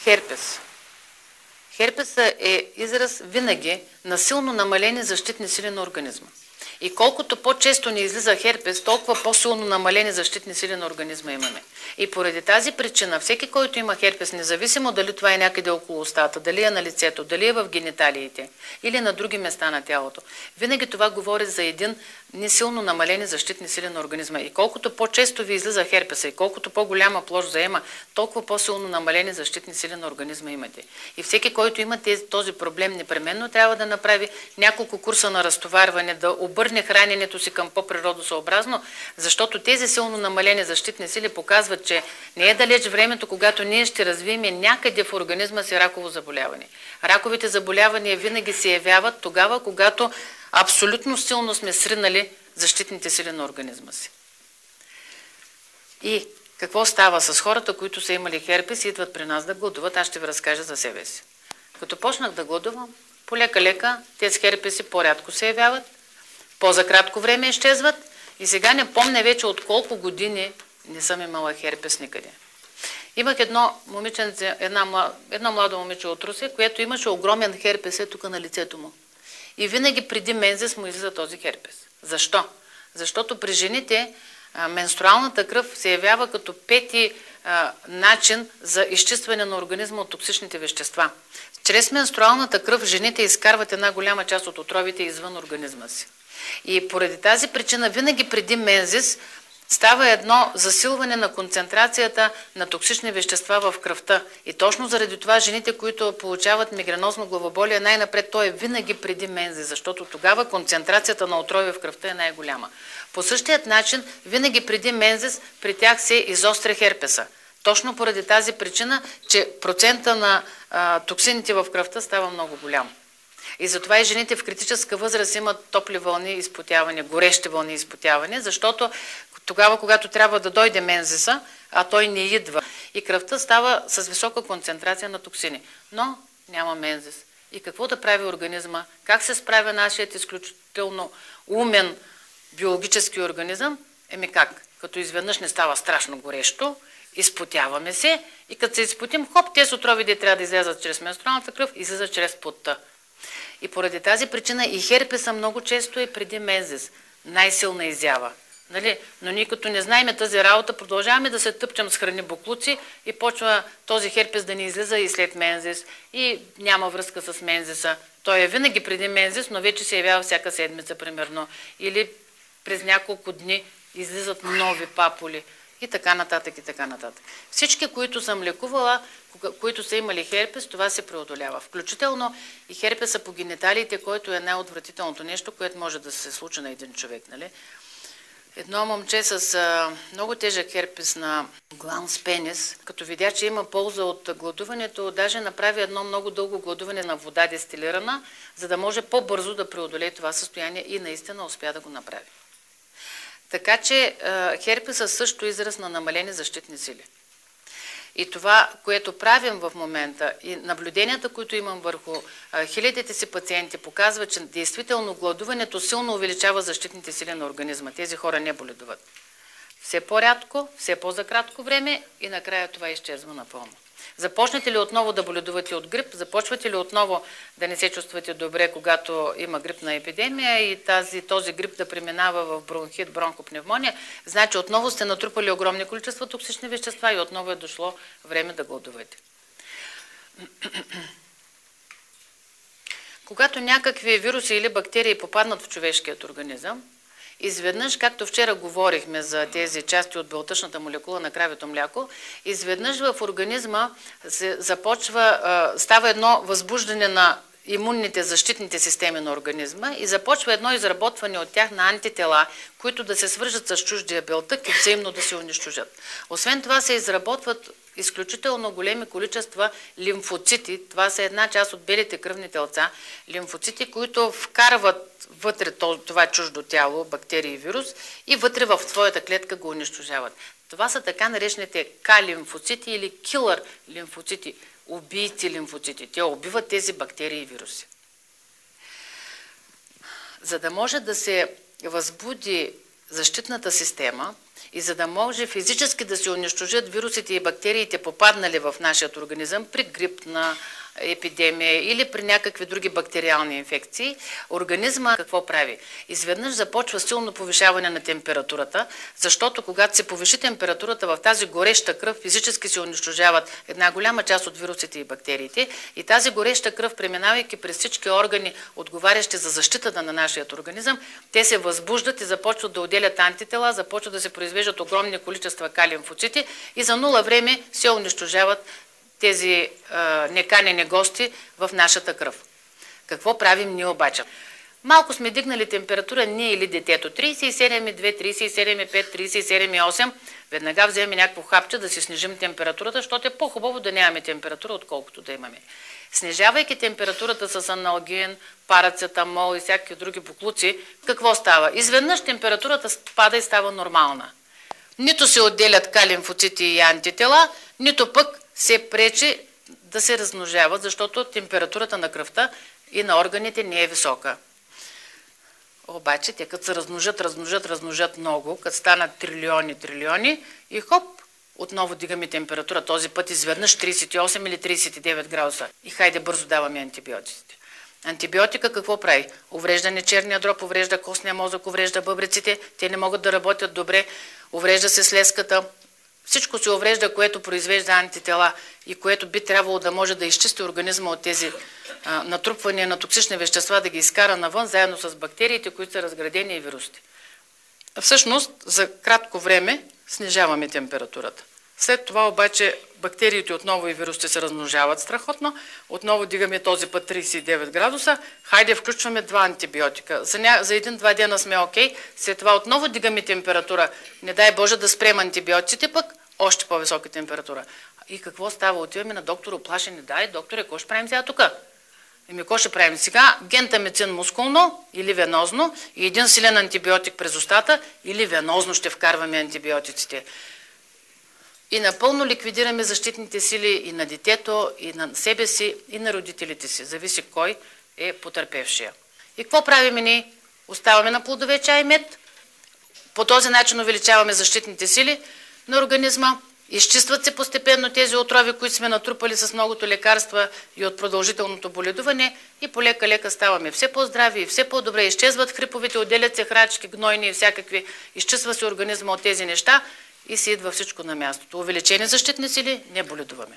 херпес. Херпесът е израз винаги на силно намалени защитни сили на организма. И колкото по-често ни излиза херпес, толкова по-силно намалени защитни сили на организма имаме. И поради тази причина, всеки, който има херпес, независимо дали това е някъде около устата, дали е на лицето, дали е в гениталиите или на други места на тялото, винаги това говори за един несилно намалени защитни сили на организма. И колкото по-често ви излиза херпеса и колкото по-голяма площ заема, толкова по-силно намалени защитни сили на организма имате. И всеки, който има този проблем, непременно трябва да направи няколко курса на разтоварване, да обърне храненето си към по-природосъобразно, защото тези силно намалени защитни сили показват, че не е далеч времето, когато ние ще развием някъде в организма си раково заболяване. Раковите заболявания винаги се явяват тогава, когато абсолютно силно сме сринали защитните сили на организма си. И какво става с хората, които са имали херпес и идват при нас да гладуват? Аз ще ви разкажа за себе си. Като почнах да гладувам, полека-лека тези херпеси по-рядко се явяват, по-за кратко време изчезват и сега не помня вече от колко години не съм имала херпес никъде. Имах едно младо момиче от Русе, което имаше огромен херпес тук на лицето му. И винаги преди мензес му излиза този херпес. Защо? Защото при жените менструалната кръв се явява като пети начин за изчистване на организма от токсичните вещества. Чрез менструалната кръв жените изкарват една голяма част от отровите извън организма си. И поради тази причина винаги преди мензес става едно засилване на концентрацията на токсични вещества в кръвта. И точно заради това жените, които получават мигренозно главоболие, най-напред то е винаги преди мензес, защото тогава концентрацията на отрови в кръвта е най-голяма. По същият начин, винаги преди мензес при тях се изостря херпеса. Точно поради тази причина, че процента на токсините в кръвта става много голям. И затова и жените в критическа възраст имат топли вълни изпотяване, горещи вълни изпотяване, защото тогава, когато трябва да дойде мензеса, а той не идва, и кръвта става с висока концентрация на токсини. Но няма мензес. И какво да прави организма? Как се справя нашият изключително умен биологически организъм? Как? Като изведнъж не става страшно горещо, изпотяваме се и като се изпотим, хоп, тези отрови трябва да излязат чрез менструалната кръв, излизат чрез потта. И поради тази причина и херпеса много често е преди мензес. Най-силна изява. Нали? Но ние като не знаем тази работа, продължаваме да се тъпчем с храни боклуци и почва този херпес да ни излиза и след мензес и няма връзка с мензеса. Той е винаги преди мензес, но вече се явява всяка седмица примерно. Или през няколко дни излизат нови папули и така нататък и така нататък. Всички, които съм лекувала, които са имали херпес, това се преодолява. Включително и херпеса по гениталиите, който е най-отвратителното нещо, което може да се случи на един човек. Нали? Едно момче с много тежък херпес на гланс пенис, като видя, че има полза от гладуването, даже направи едно много дълго гладуване на вода дестилирана, за да може по-бързо да преодолее това състояние и наистина успя да го направи. Така че херпеса също израз на намалени защитни сили. И това, което правим в момента и наблюденията, които имам върху хилядите си пациенти, показва, че действително гладуването силно увеличава защитните сили на организма. Тези хора не боледуват. Все по-рядко, все по-за кратко време и накрая това изчезва напълно. Започнете ли отново да боледувате от грип, започвате ли отново да не се чувствате добре, когато има грипна епидемия и този грип да преминава в бронхит, бронхопневмония, значи отново сте натрупали огромни количества токсични вещества и отново е дошло време да гладувате. Когато някакви вируси или бактерии попаднат в човешкият организъм, изведнъж, както вчера говорихме за тези части от белтъчната молекула на кравето мляко, изведнъж в организма става едно възбуждане на имунните защитните системи на организма и започва едно изработване от тях на антитела, които да се свържат с чуждия белтък и взаимно да се унищожат. Освен това се изработват изключително големи количества лимфоцити. Това са една част от белите кръвни телца. Лимфоцити, които вкарват вътре това чуждо тяло, бактерия и вирус, и вътре в твоята клетка го унищожават. Това са така наречените К-лимфоцити или килър лимфоцити, убийци лимфоцити. Те убиват тези бактерии и вируси. За да може да се възбуди защитната система, И за да може физически да се унищожат вирусите и бактериите, попаднали в нашия организъм при грипна епидемия или при някакви други бактериални инфекции, организма какво прави? Изведнъж започва силно повишаване на температурата, защото когато се повиши температурата в тази гореща кръв, физически се унищожават една голяма част от вирусите и бактериите и тази гореща кръв, преминавайки през всички органи, отговарящи за защитата на нашия организъм, те се възбуждат и започват да отделят антитела, започват да се произвеждат огромни количества калий в лимфоцити и за нула време се унищожават тези неканени гости в нашата кръв. Какво правим ние обаче? Малко сме дигнали температура ние или детето. 37,2, 37,5, 37,8. Веднага вземем някакво хапче да си снижим температурата, защото е по-хубаво да нямаме температура, отколкото да имаме. Снижавайки температурата с аналген, парацетамол и всякакви други боклуци, какво става? Изведнъж температурата пада и става нормална. Нито се отделят калий лимфоцити и антитела, нито пък се пречи да се размножават, защото температурата на кръвта и на органите не е висока. Обаче, те като се размножат много, като станат трилиони и хоп, отново дигаме температура. Този път изведнъж 38 или 39 градуса. И хайде бързо даваме антибиотиците. Антибиотика какво прави? Уврежда черния дроб, уврежда костния мозък, уврежда бъбреците, те не могат да работят добре, уврежда се слезката. Всичко се уврежда, което произвежда антитела и което би трябвало да може да изчисти организма от тези натрупвания на токсични вещества, да ги изкара навън, заедно с бактериите, които са разградени и вирусите. Всъщност, за кратко време снижаваме температурата. След това обаче бактериите отново и вирусите се размножават страхотно, отново дигаме този път 39 градуса, хайде включваме 2 антибиотика. За 1-2 дена сме окей, след това отново дигаме температура. Не дай Боже да спрем антибиотиците, пък още по-висока температура. И какво става? Отиваме на доктор оплашени. Дай, докторе, какво ще правим сега тук? Какво ще правим сега? Гентамицин мускулно или венозно и един силен антибиотик през устата или венозно ще вкарваме антибиотиците. И напълно ликвидираме защитните сили и на детето, и на себе си, и на родителите си. Зависи кой е потърпевшия. И какво правим ние? Оставаме на плодове, чай, мед. По този начин увеличаваме защитните сили на организма. Изчистват се постепенно тези отрови, които сме натрупали с многото лекарства и от продължителното боледуване и полека-лека ставаме все по-здрави и все по-добре. Изчезват хриповите, отделят се храчки, гнойни и всякакви. Изчиства се организма от тези неща и си идва всичко на мястото. Увеличени защитни сили, не боледуваме.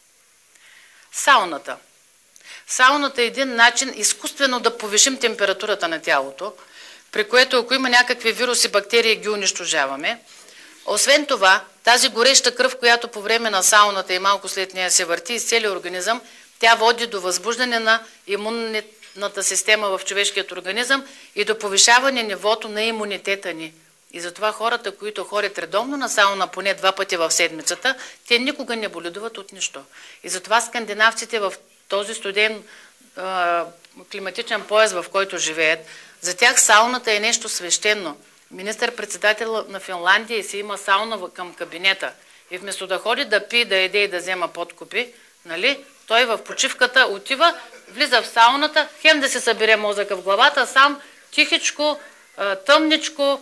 Сауната. Сауната е един начин изкуствено да повишим температурата на тялото, при което ако има някакви вируси, бактерии, ги унищожаваме. Освен това, тази гореща кръв, която по време на сауната и малко след нея се върти из целия организъм, тя води до възбуждане на имунната система в човешкият организъм и до повишаване нивото на имунитета ни. И затова хората, които ходят редовно на сауна поне 2 пъти в седмицата, те никога не боледуват от нищо. И затова скандинавците в този студен климатичен пояс, в който живеят, за тях сауната е нещо свещено. Министър-председател на Финландия си има сауна към кабинета. И вместо да ходи да пие, да еде и да взема подкупи, нали, той в почивката отива, влиза в сауната, хем да се събере мозъка в главата, сам тихичко, тъмничко,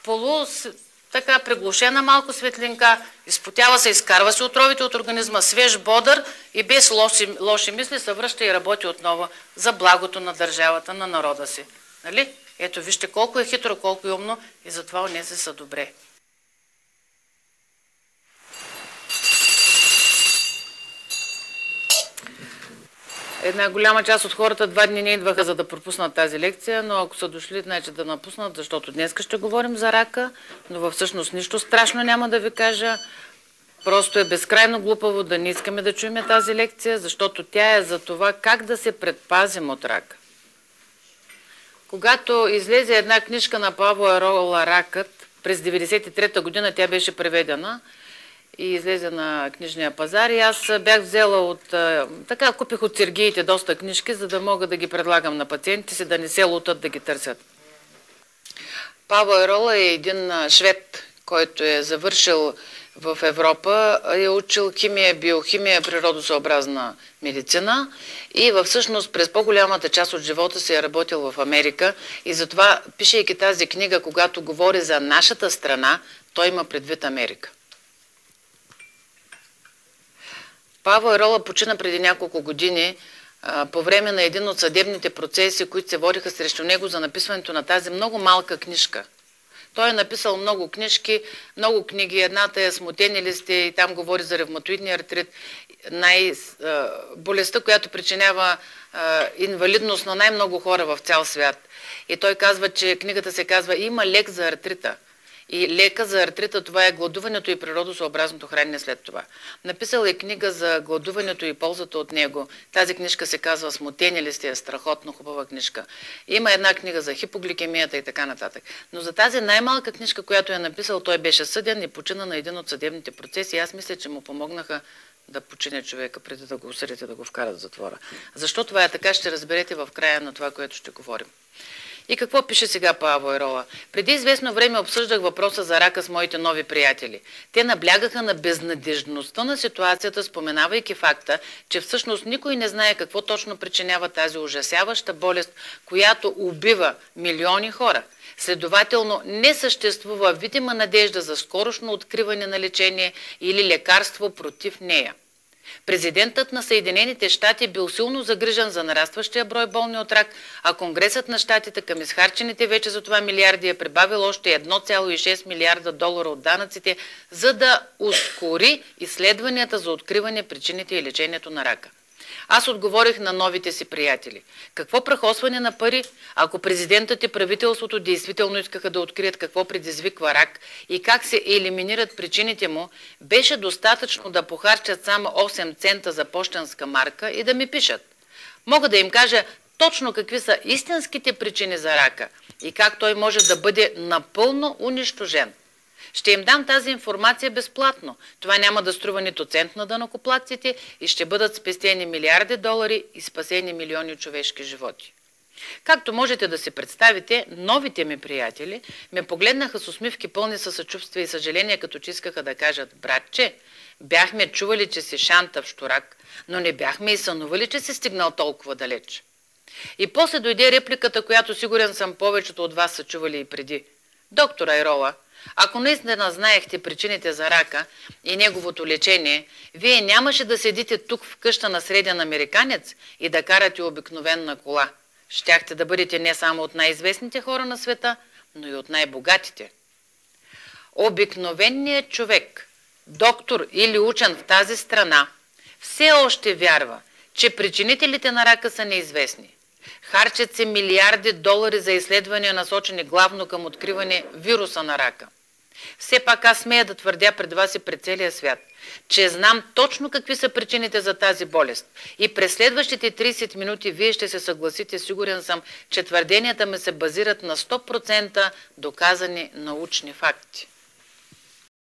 така приглушена малко светлинка, изпотява се, изкарва се отровите от организма, свеж, бодър и без лоши мисли се връща и работи отново за благото на държавата, на народа си. Нали? Ето вижте колко е хитро, колко е умно и затова онези са добре. Една голяма част от хората 2 дни не идваха, за да пропуснат тази лекция, но ако са дошли, значи да напуснат, защото днес ще говорим за рака, но всъщност нищо страшно няма да ви кажа. Просто е безкрайно глупаво да не искаме да чуем тази лекция, защото тя е за това как да се предпазим от рака. Когато излезе една книжка на Павло Айрола "Ракът", през 1993 година тя беше преведена и излезе на книжния пазар и аз бях взела така купих от Сергиите доста книжки, за да мога да ги предлагам на пациентите си, да не се лутат да ги търсят. Павло Айрола е един швед, който е завършил в Европа е учил химия, биохимия, природосъобразна медицина и всъщност през по-голямата част от живота си е работил в Америка и затова, пишейки тази книга, когато говори за нашата страна, той има предвид Америка. Павел Айрола почина преди няколко години по време на един от съдебните процеси, които се водиха срещу него за написването на тази много малка книжка. Той е написал много книжки, много книги. Едната е "Смутени ли сте" и там говори за ревматоидния артрит, болестта, която причинява инвалидност на най-много хора в цял свят. И той казва, че книгата се казва "Има лек за артрита". И лека за артрита, това е гладуването и природосъобразното хранене след това. Написал е книга за гладуването и ползата от него. Тази книжка се казва "Смутени ли сте", е страхотно хубава книжка. Има една книга за хипогликемията и така нататък. Но за тази най-малка книжка, която е написал, той беше съден и почина на един от съдебните процеси. И аз мисля, че му помогнаха да почине човека, преди да го осъдят и да го вкарат в затвора. Защо това е така, ще разберете в края на това, което ще говорим. И какво пише сега Павел Айрола? Преди известно време обсъждах въпроса за рака с моите нови приятели. Те наблягаха на безнадеждността на ситуацията, споменавайки факта, че всъщност никой не знае какво точно причинява тази ужасяваща болест, която убива милиони хора. Следователно, не съществува видима надежда за скорошно откриване на лечение или лекарство против нея. Президентът на Съединените щати бил силно загрижен за нарастващия брой болни от рак, а Конгресът на щатите към изхарчените вече за това милиарди е прибавил още 1,6 милиарда долара от данъците, за да ускори изследванията за откриване причините и лечението на рака. Аз отговорих на новите си приятели. Какво прахосване на пари, ако президентът и правителството действително искаха да открият какво предизвиква рак и как се елиминират причините му, беше достатъчно да похарчат само 8 цента за пощенска марка и да ми пишат. Мога да им кажа точно какви са истинските причини за рака и как той може да бъде напълно унищожен. Ще им дам тази информация безплатно. Това няма да струва нито цент на данъкоплатците и ще бъдат спестени милиарди долари и спасени милиони човешки животи. Както можете да си представите, новите ми приятели ме погледнаха с усмивки пълни със съчувствие и съжаление, като че искаха да кажат: "Братче, бяхме чували, че си шантав щурак, но не бяхме и сънували, че си стигнал толкова далеч." И после дойде репликата, която сигурен съм повечето от вас са чували и преди. "Доктор Айрола, ако наистина знаехте причините за рака и неговото лечение, вие нямаше да седите тук в къща на среден американец и да карате обикновена кола. Щяхте да бъдете не само от най-известните хора на света, но и от най-богатите." Обикновеният човек, доктор или учен в тази страна, все още вярва, че причинителите на рака са неизвестни. Харчат се милиарди долари за изследвания, насочени главно към откриване вируса на рака. Все пак аз смея да твърдя пред вас и пред целия свят, че знам точно какви са причините за тази болест. И през следващите 30 минути вие ще се съгласите, сигурен съм, че твърденията ми се базират на 100% доказани научни факти.